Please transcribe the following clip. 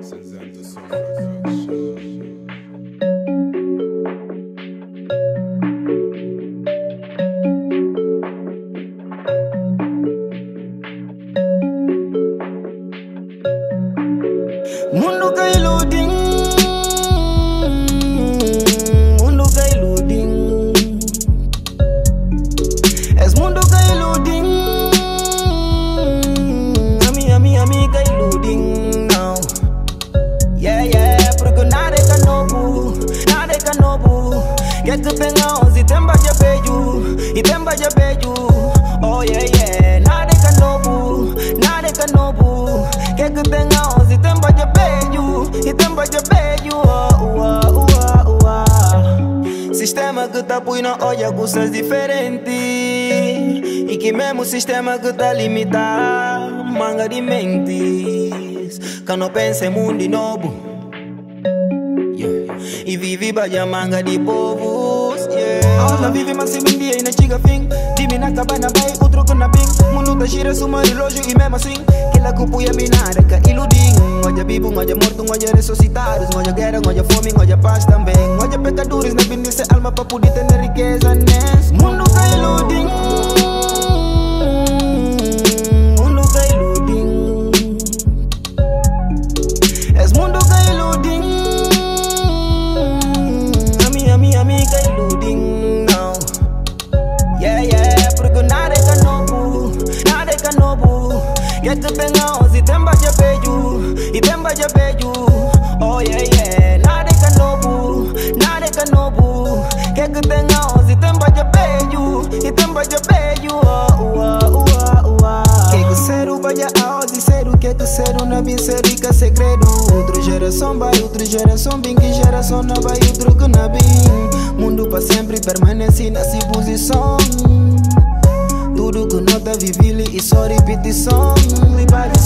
Cinzento Som Production. Mundo ka iluding, mundo ka iluding. Es mundo ka iluding, ami ka iluding now. Yeah, porque nada é canobu. Quer que tenha 11, temba de beijo, e temba de beijo. Oh yeah, nada é canobu. Quer que tenha 11, temba de beijo, e temba de beijo. Sistema que tá põe na olha coisas diferentes, e que mesmo sistema que tá limita manga de mentes. Que não pensa em mundo novo, e vive baia manga de povos. Ela vive mas se dia e não chega fim. Dime na cabana vai outro que na bing. Mundo tá gira suma relógio e mesmo assim que ela cupuia minara que iluding. Olha vivo, olha morto, olha ressuscitados, olha guerra, olha fome, olha paz também. Olha pecadores na bendice alma para poder ter riqueza nesse mundo que iluding. Mundo que iluding. Es mundo que iluding. Ami ka iluding now. Yeah, porque nada é canobu. Quer que tenha 11, temba de beijo, e temba de beijo. Oh yeah, nada é canobu. Quer que tenha 11, temba de beijo, e temba de beijo. Quer que ser o baia aos e ser o que ser o na rica segredo. Outra geração vai, outra geração bem, que geração não vai, outro que não bem. Mundo para sempre permanece nessa posição. Tudo que nota vive e só repetição.